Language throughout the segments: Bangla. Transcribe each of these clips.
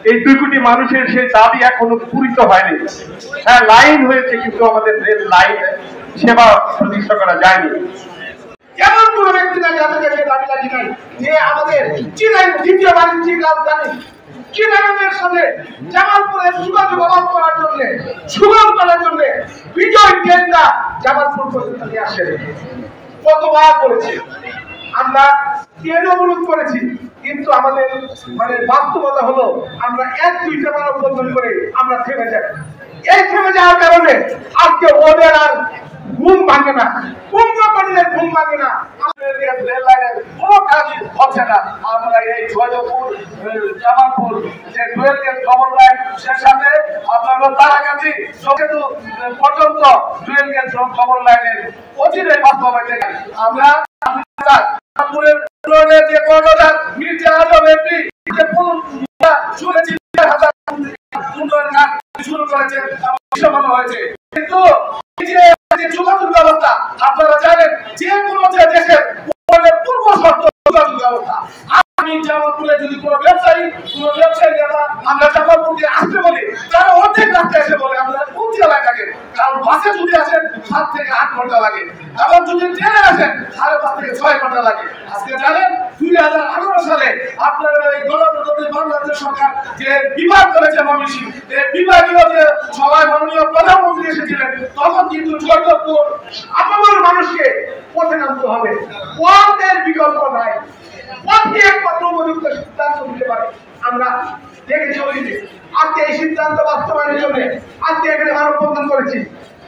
এই 2 কোটি মানুষের সেই দাবি এখনো পূরিত হয়নি। হ্যাঁ, লাইন হয়েছে, কিন্তু আমাদের রেল লাইন সেবা প্রতিষ্ঠা করা যায়নি। এমন কোন ব্যক্তি নাই যাদের কাছে দাবি লাগি নাই যে আমাদের চীনের দ্বিতীয় বাণিজ্যিক রাজধানী চিটাগাংয়ের সাথে জামালপুরের যোগাযোগ অবাধ করার জন্য, সুগম করার জন্য বিজয় ট্রেনটা জামালপুর পর্যন্ত নিয়ে আসে। কতবার করেছি আমরা, ট্রেনে অবরোধ করেছি, কিন্তু আমাদের বাস্তবতা হলো আমরা 1-2টা বার উদ্বোধন করে আমরা থেমে যাই। এই থেমে যাওয়ার কারণে আজকে ওদের আর ঘুম ভাঙে না, কুম্ভকর্ণের ঘুম ভাঙে না, রেল লাইনের কোনো কাজই হচ্ছে না। আমরা এই জয়দেবপুর জামালপুর যে ডুয়েল গেজ ডবল লাইন, সে সাথে আপনার তারাকান্দি সেতু পর্যন্ত ডুয়েল গেজ ডবল লাইনের অচিরে বাস্তবায়িত। আমরা জামালপুরের যে কর্ণধার মির্জা আজম এমপি যে শুনেছি উন্নয়ন কাজ শুরু করেছে, সফল হয়েছে, কিন্তু যোগাযোগ ব্যবস্থা আপনারা জানেন যে কোনো দেশের পূর্ব শর্ত যোগাযোগ ব্যবস্থা। আমি জামালপুরে যদি কোনো ব্যবসায়ী নেতা আমরা জামালপুরকে আসতে বলি, তারা অর্ধেক রাস্তায় এসে বলে আমরা কোন জেলায় থাকেন, কারণ বাসে যদি আসেন 7 থেকে 8 ঘন্টা লাগে, এবং যদি ট্রেনে আসেন 5.5 থেকে 6 ঘন্টা লাগে। আজকে জানেন 2018 সালে আপনারা এই গণতন্ত্রী বাংলাদেশ সরকার যে বিভাগ করেছে ময়মনসিংহ, এই বিভাগীয় যে সভায় মাননীয় প্রধানমন্ত্রী এসেছিলেন, তখন কিন্তু জয়দেবপুর আপনার মানুষকে পথে নামতে হবে, পথের বিকল্প নাই, পথে একমাত্র উপযুক্ত সিদ্ধান্ত নিতে পারে। আমরা দেখে চলি আজকে এই সিদ্ধান্ত বাস্তবায়নের জন্য আজকে এখানে মানববন্ধন করেছি।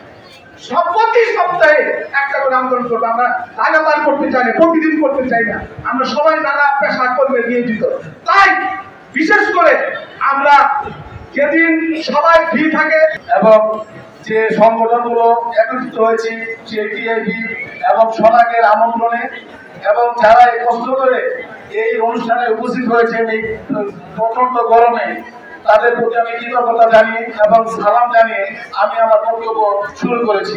প্রতি সপ্তাহে একটা করে আন্দোলন করবো। আমরা লাগাতার করতে চাই না, প্রতিদিন করতে চাই না, আমরা সবাই নানা পেশা কর্মে নিয়োজিত। তাই বিশেষ করে আমরা যেদিন সবাই ফ্রি থাকে এবং যে সংগঠনগুলো একত্রিত হয়েছি, সেই টিআইবি এবং সনাকের আমন্ত্রণে, এবং যারা কষ্ট করে এই অনুষ্ঠানে উপস্থিত হয়েছেন এই প্রচন্ড গরমে, তাদের প্রতি আমি কৃতজ্ঞতা জানিয়ে এবং সালাম জানিয়ে আমি আমার বক্তব্য শুরু করেছি।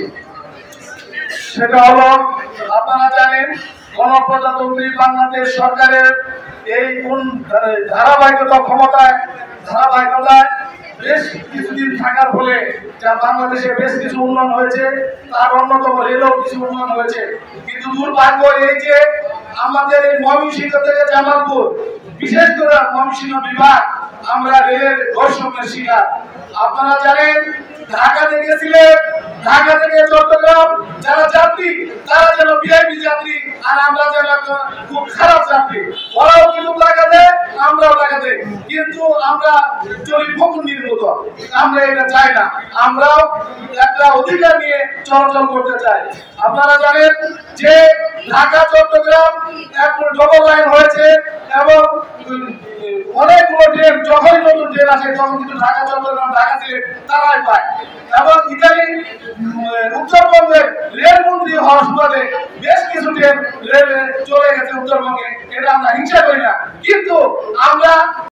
সেটা হলো, আপনারা জানেন গণপ্রজাতন্ত্রী বাংলাদেশ সরকারের এই ধারাবাহিকতায় বেশ কিছুদিন থাকার ফলে যা বাংলাদেশে বেশ কিছু উন্নয়ন হয়েছে, তার অন্যতম রেলও কিছু উন্নয়ন হয়েছে। কিন্তু দুর্ভাগ্য এই যে আমাদের এই ময়মনসিংহ থেকে জামালপুর, বিশেষ করে ময়মনসিংহ বিভাগ, আমরা রেলের বৈষম্যের শিকার। আপনারা জানেন ঢাকা থেকে সিলেট, ঢাকা থেকে চট্টগ্রাম যারা যাত্রী, তারা যেন ভিআইপি যাত্রী, আর আমরা যেন খুব খারাপ যাত্রী। ওরাও কিন্তু টাকা দেয়, আমরাও টাকা দেয়, কিন্তু আমরা চলি ফকুন্নির মতো। আমরা এটা চাই না, আমরাও একটা অধিকার নিয়ে চলাচল করতে চাই। আপনারা জানেন যে ঢাকা চট্টগ্রাম এখন ডবল লাইন হয়েছে, এবং অনেকগুলো ট্রেন যখনই নতুন ট্রেন আসে তখন কিন্তু ঢাকা চট্টগ্রাম, ঢাকা সিলেট তারাই পায়। এবং ইতালি উত্তরবঙ্গের রেলমন্ত্রী হওয়ার সুবাদে বেশ কিছু ট্রেন রেলে চলে গেছে উত্তরবঙ্গে, এটা আমরা হিংসা করি না, কিন্তু আমরা